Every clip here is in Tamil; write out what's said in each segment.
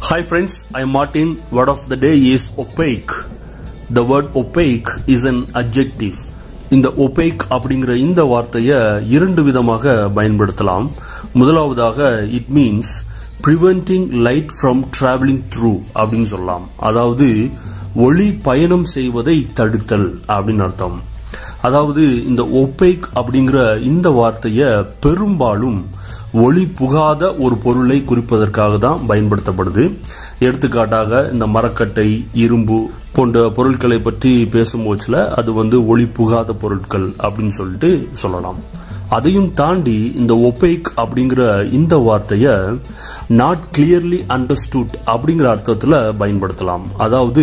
Hi friends, I am Martin. Word of the day is opaque. The word opaque is an adjective. இந்த opaque அப்படிங்கிற இந்த வார்த்தையை இரண்டு விதமாக பயன்படுத்தலாம். முதலாவதாக it means preventing light from traveling through அப்படின்னு சொல்லலாம். அதாவது ஒளி பயணம் செய்வதை தடுத்தல் அப்படின்னு அர்த்தம். அதாவது இந்த opaque அப்படிங்கிற இந்த வார்த்தையை பெரும்பாலும் ஒளி புகாத ஒரு பொருளை குறிப்பதற்காக தான் பயன்படுத்தப்படுது. எடுத்துக்காட்டாக இந்த மரக்கட்டை, இரும்பு போன்ற பொருட்களை பற்றி பேசும்போதுல அது ஒளி புகாத பொருட்கள் அப்படின்னு சொல்லிட்டு சொல்லலாம். அதையும் தாண்டி இந்த opaque அப்படிங்கிற இந்த வார்த்தையை நாட் கிளியர்லி அண்டர்ஸ்டுட் அப்படிங்கிற அர்த்தத்துல பயன்படுத்தலாம். அதாவது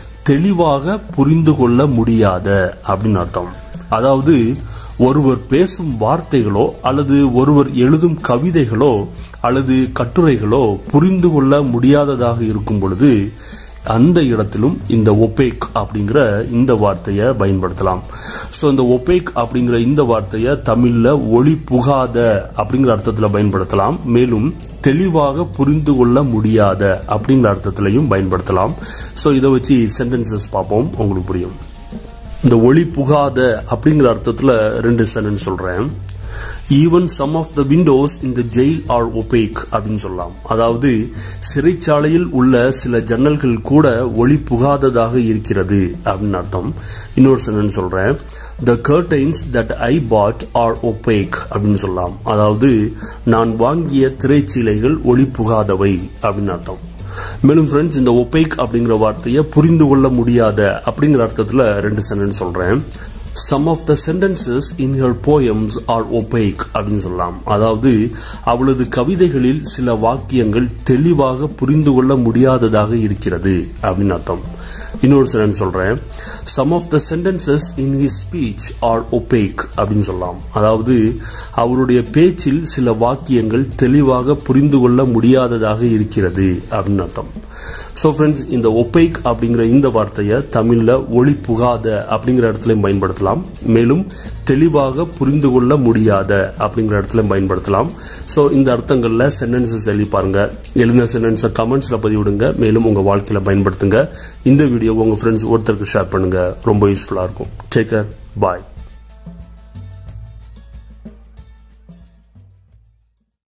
தெளிவாக புரிந்து கொள்ள முடியாத அப்படின்னு அர்த்தம். அதாவது ஒருவர் பேசும் வார்த்தைகளோ அல்லது ஒருவர் எழுதும் கவிதைகளோ அல்லது கட்டுரைகளோ புரிந்து கொள்ள முடியாததாக இருக்கும் பொழுது அந்த இடத்திலும் இந்த opaque அப்படிங்கிற இந்த வார்த்தையை பயன்படுத்தலாம். ஸோ இந்த opaque அப்படிங்கிற இந்த வார்த்தையை தமிழ்ல ஒளி புகாத அப்படிங்கிற அர்த்தத்தில் பயன்படுத்தலாம். மேலும் தெளிவாக புரிந்து கொள்ள முடியாத அப்படிங்கிற அர்த்தத்திலையும் பயன்படுத்தலாம். ஸோ இதை வச்சு சென்டென்சஸ் பார்ப்போம், உங்களுக்கு புரியும். இந்த ஒளி புகாத அப்படிங்கிற அர்த்தத்துல ரெண்டு சென்டென்ஸ் சொல்றேன். Even some of the windows in the jail are opaque அப்படின்னு சொல்லலாம். அதாவது சிறைச்சாலையில் உள்ள சில ஜன்னல்கள் கூட ஒளி புகாததாக இருக்கிறது அப்படின்னு அர்த்தம். இன்னொரு சென்டென்ஸ் சொல்றேன். The curtains that I bought are opaque அப்படின்னு சொல்லலாம். அதாவது நான் வாங்கிய திரைச்சீலைகள் ஒளி புகாதவை அப்படின்னு அர்த்தம். மேலும் ஃப்ரெண்ட்ஸ், இந்த opaque அப்படிங்கிற வார்த்தையை புரிந்து கொள்ள முடியாத அப்படிங்கிற அர்த்தத்துல ரெண்டு சென்டென்ஸ் சொல்றேன். Some of the sentences in her poems are opaque அப்படின்னு சொல்லலாம். அதாவது அவளது கவிதைகளில் சில வாக்கியங்கள் தெளிவாக புரிந்து கொள்ள முடியாததாக இருக்கிறது அப்படின்னு அர்த்தம். இன்னொரு சென்டென்ஸ் சொல்றேன். Some of the sentences in his speech are opaque அப்படின்னு சொல்லலாம். அதாவது அவருடைய பேச்சில் சில வாக்கியங்கள் தெளிவாக புரிந்து கொள்ள முடியாததாக இருக்கிறது அப்படின்னு அர்த்தம். ஸோ ஃப்ரெண்ட்ஸ், இந்த opaque அப்படிங்கிற இந்த வார்த்தையை தமிழ்ல ஒளி புகாத அப்படிங்கிற இடத்துலையும் பயன்படுத்தலாம். மேலும் தெளிவாக புரிந்து கொள்ள முடியாத அப்படிங்கிற இடத்துலையும் பயன்படுத்தலாம். ஸோ இந்த அர்த்தங்கள்ல சென்டென்சஸ் எழுதி பாருங்க. எழுதின சென்டென்ஸை கமெண்ட்ஸ்ல பதிவிடுங்க. மேலும் உங்க வாழ்க்கையில பயன்படுத்துங்க. இந்த வீடியோ உங்க ஃப்ரெண்ட்ஸ் ஒருத்தருக்கு ஷேர் பண்ணுங்க. ரொம்ப யூஸ்ஃபுல்லா இருக்கும். Take care. பாய்.